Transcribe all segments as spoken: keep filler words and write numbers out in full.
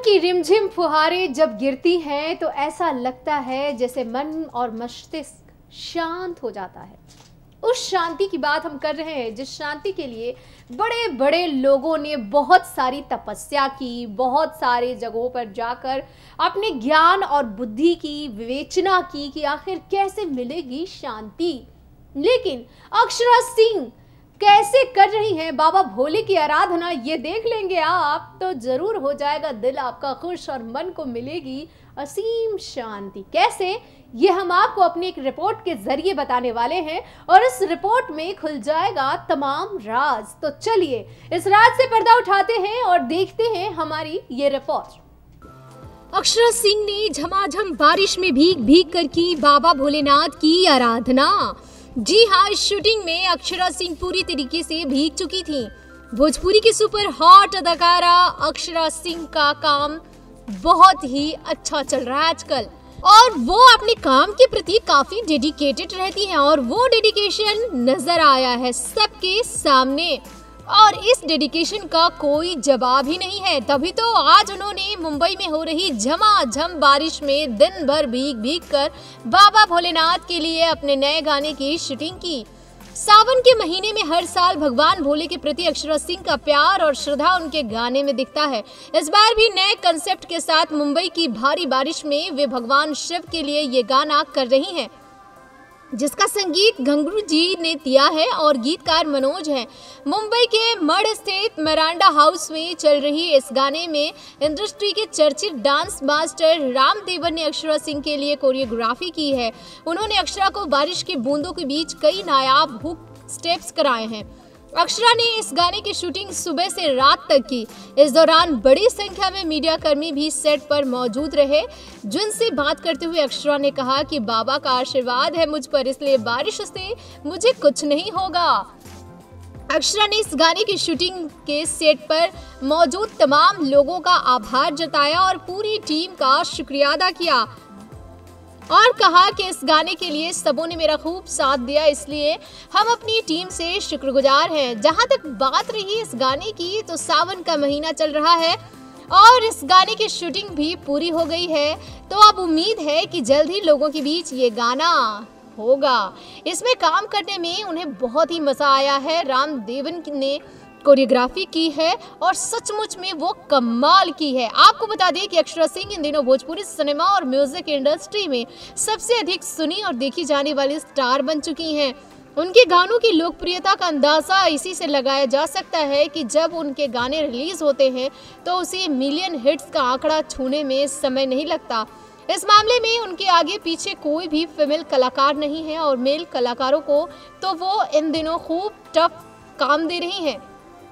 की रिमझिम फुहारें जब गिरती हैं तो ऐसा लगता है जैसे मन और मस्तिष्क शांत हो जाता है। उस शांति की बात हम कर रहे हैं जिस शांति के लिए बड़े बड़े लोगों ने बहुत सारी तपस्या की, बहुत सारे जगहों पर जाकर अपने ज्ञान और बुद्धि की विवेचना की कि आखिर कैसे मिलेगी शांति। लेकिन अक्षरा सिंह कैसे कर रही हैं बाबा भोले की आराधना, ये देख लेंगे आप तो जरूर हो जाएगा दिल आपका खुश और मन को मिलेगी असीम शांति। कैसे, ये हम आपको अपनी एक रिपोर्ट के जरिए बताने वाले हैं और इस रिपोर्ट में खुल जाएगा तमाम राज। तो चलिए इस राज से पर्दा उठाते हैं और देखते हैं हमारी ये रिपोर्ट। अक्षरा सिंह ने झमाझम बारिश में भीग भीग कर की बाबा भोलेनाथ की आराधना। जी हाँ, इस शूटिंग में अक्षरा सिंह पूरी तरीके से भीग चुकी थी। भोजपुरी की सुपर हॉट अदाकारा अक्षरा सिंह का काम बहुत ही अच्छा चल रहा है आजकल और वो अपने काम के प्रति काफी डेडिकेटेड रहती हैं और वो डेडिकेशन नजर आया है सबके सामने और इस डेडिकेशन का कोई जवाब ही नहीं है। तभी तो आज उन्होंने मुंबई में हो रही झमाझम बारिश में दिन भर भीग भीग कर बाबा भोलेनाथ के लिए अपने नए गाने की शूटिंग की। सावन के महीने में हर साल भगवान भोले के प्रति अक्षरा सिंह का प्यार और श्रद्धा उनके गाने में दिखता है। इस बार भी नए कंसेप्ट के साथ मुंबई की भारी बारिश में वे भगवान शिव के लिए ये गाना कर रही हैं, जिसका संगीत घंगरू जी ने दिया है और गीतकार मनोज हैं। मुंबई के मड स्थित मरांडा हाउस में चल रही इस गाने में इंडस्ट्री के चर्चित डांस मास्टर राम देवन ने अक्षरा सिंह के लिए कोरियोग्राफी की है। उन्होंने अक्षरा को बारिश की बूंदों के बीच कई नायाब हुक स्टेप्स कराए हैं। अक्षरा ने इस गाने की शूटिंग सुबह से रात तक की। इस दौरान बड़ी संख्या में मीडिया कर्मी भी सेट पर मौजूद रहे, जिनसे बात करते हुए अक्षरा ने कहा कि बाबा का आशीर्वाद है मुझ पर, इसलिए बारिश से मुझे कुछ नहीं होगा। अक्षरा ने इस गाने की शूटिंग के सेट पर मौजूद तमाम लोगों का आभार जताया और पूरी टीम का शुक्रिया अदा किया और कहा कि इस गाने के लिए सबों ने मेरा खूब साथ दिया, इसलिए हम अपनी टीम से शुक्रगुजार हैं। जहां तक बात रही इस गाने की, तो सावन का महीना चल रहा है और इस गाने की शूटिंग भी पूरी हो गई है, तो अब उम्मीद है कि जल्द ही लोगों के बीच ये गाना होगा। इसमें काम करने में उन्हें बहुत ही मजा आया है। राम देवन ने कोरियोग्राफी की है और सचमुच में वो कमाल की है। आपको बता दें कि अक्षरा सिंह इन दिनों भोजपुरी सिनेमा और म्यूजिक इंडस्ट्री में सबसे अधिक सुनी और देखी जाने वाली स्टार बन चुकी हैं। उनके गानों की लोकप्रियता का अंदाजा इसी से लगाया जा सकता है कि जब उनके गाने रिलीज होते हैं तो उसे मिलियन हिट्स का आंकड़ा छूने में समय नहीं लगता। इस मामले में उनके आगे पीछे कोई भी फीमेल कलाकार नहीं है और मेल कलाकारों को तो वो इन दिनों खूब टफ काम दे रही हैं।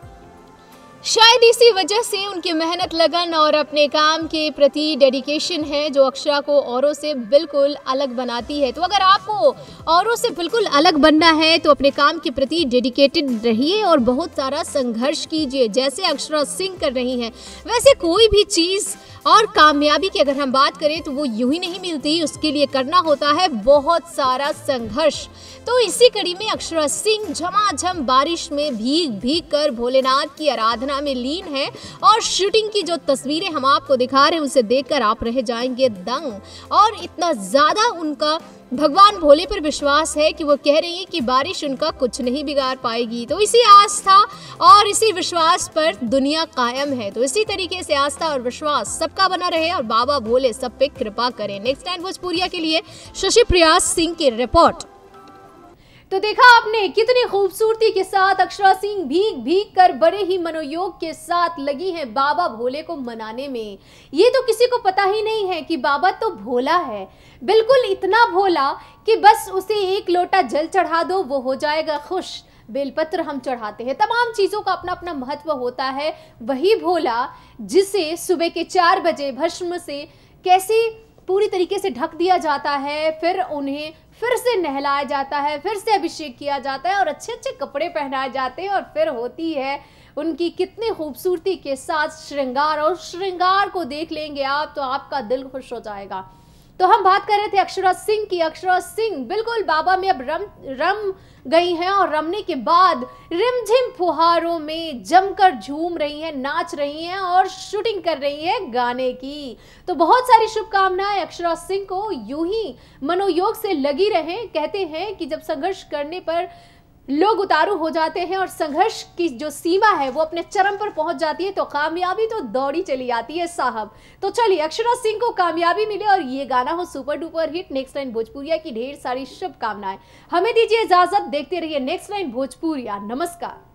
शायद इसी वजह से उनकी मेहनत, लगन और अपने काम के प्रति डेडिकेशन है जो अक्षरा को औरों से बिल्कुल अलग बनाती है। तो अगर आपको औरों से बिल्कुल अलग बनना है तो अपने काम के प्रति डेडिकेटेड रहिए और बहुत सारा संघर्ष कीजिए, जैसे अक्षरा सिंह कर रही हैं। वैसे कोई भी चीज़ और कामयाबी की अगर हम बात करें तो वो यूं ही नहीं मिलती, उसके लिए करना होता है बहुत सारा संघर्ष। तो इसी कड़ी में अक्षरा सिंह झमाझम बारिश में भीग भीग कर भोलेनाथ की आराधना में लीन है और शूटिंग की जो तस्वीरें हम आपको दिखा रहे हैं उसे देखकर आप रह जाएंगे दंग। और इतना ज्यादा उनका भगवान भोले पर विश्वास है कि वो कह रही है कि बारिश उनका कुछ नहीं बिगाड़ पाएगी। तो इसी आस्था और इसी विश्वास पर दुनिया कायम है। तो इसी तरीके से आस्था और विश्वास सबका बना रहे और बाबा भोले सब पे कृपा करें। नेक्स्ट टाइम भोजपुरिया के लिए शशि प्रिया सिंह की रिपोर्ट। तो देखा आपने कितनी खूबसूरती के साथ अक्षरा सिंह भीग भीग कर बड़े ही मनोयोग के साथ लगी हैं बाबा भोले को मनाने में। ये तो किसी को पता ही नहीं है कि बाबा तो भोला है, बिल्कुल इतना भोला कि बस उसे एक लोटा जल चढ़ा दो वो हो जाएगा खुश। बेलपत्र हम चढ़ाते हैं, तमाम चीज़ों का अपना अपना महत्व होता है। वही भोला जिसे सुबह के चार बजे भस्म से कैसे पूरी तरीके से ढक दिया जाता है, फिर उन्हें फिर से नहलाया जाता है, फिर से अभिषेक किया जाता है और अच्छे अच्छे कपड़े पहनाए जाते हैं और फिर होती है उनकी कितनी खूबसूरती के साथ श्रृंगार। और श्रृंगार को देख लेंगे आप तो आपका दिल खुश हो जाएगा। तो हम बात कर रहे थे अक्षरा सिंह की। अक्षरा सिंह बिल्कुल बाबा में अब रम रम गई हैं और रमने के बाद रिमझिम फुहारों में जमकर झूम रही हैं, नाच रही हैं और शूटिंग कर रही हैं गाने की। तो बहुत सारी शुभकामनाएं अक्षरा सिंह को, यूं ही मनोयोग से लगी रहें। कहते हैं कि जब संघर्ष करने पर लोग उतारू हो जाते हैं और संघर्ष की जो सीमा है वो अपने चरम पर पहुंच जाती है तो कामयाबी तो दौड़ी चली आती है साहब। तो चलिए अक्षरा सिंह को कामयाबी मिले और ये गाना हो super duper hit. Next line Bhojpuriya की ढेर सारी शुभकामनाएं। हमें दीजिए इजाजत, देखते रहिए नेक्स्ट लाइन भोजपुरिया। नमस्कार।